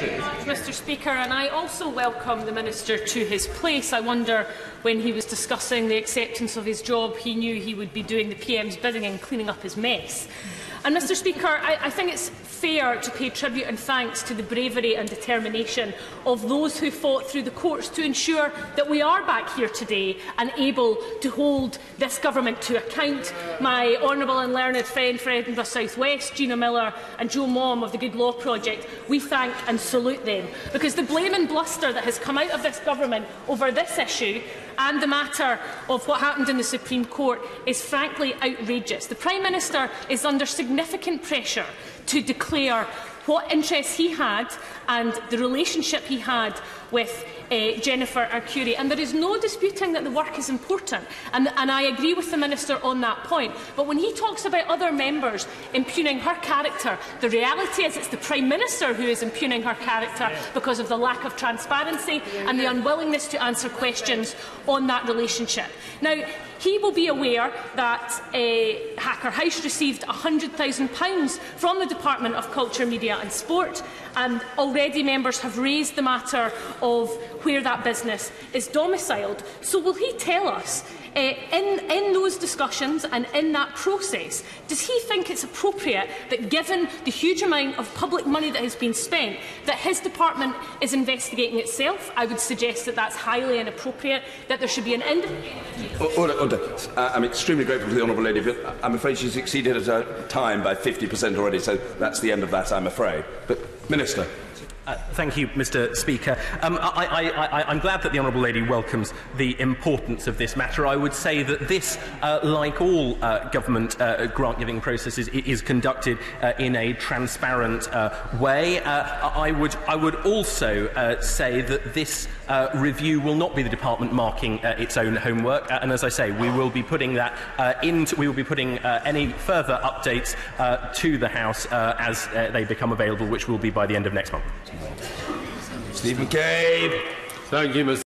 Mr Speaker, and I also welcome the Minister to his place. I wonder, when he was discussing the acceptance of his job, he knew he would be doing the PM's bidding and cleaning up his mess. And, Mr Speaker, I think it's fair to pay tribute and thanks to the bravery and determination of those who fought through the courts to ensure that we are back here today and able to hold this government to account. My honourable and learned friend for Edinburgh South West, Gina and Joe Maugham of the Good Law Project, we thank and salute them, because the blame and bluster that has come out of this government over this issue and the matter of what happened in the Supreme Court is frankly outrageous. The Prime Minister is under significant pressure to declare what interests he had and the relationship he had with Jennifer Arcuri. And there is no disputing that the work is important, and I agree with the Minister on that point. But when he talks about other members impugning her character, the reality is it's the Prime Minister who is impugning her character because of the lack of transparency and the unwillingness to answer questions on that relationship. Now, he will be aware that Hacker House received £100,000 from the Department of Culture, Media and Sport, and already members have raised the matter of where that business is domiciled. So will he tell us, in those discussions and in that process, does he think it's appropriate that, given the huge amount of public money that has been spent, that his department is investigating itself? I would suggest that that's highly inappropriate, that there should be an independent... Order. I'm extremely grateful to the Honourable Lady, but I'm afraid she's exceeded her time by 50% already, so that's the end of that, I'm afraid. But, Minister. Thank you, Mr Speaker. I'm glad that the Honourable Lady welcomes the importance of this matter. I would say that this, like all government grant-giving processes, is conducted in a transparent way. I would also say that this review will not be the department marking its own homework, and as I say, we will be putting that we will be putting any further updates to the House as they become available, which will be by the end of next month. Stephen Cave. Thank you, Mr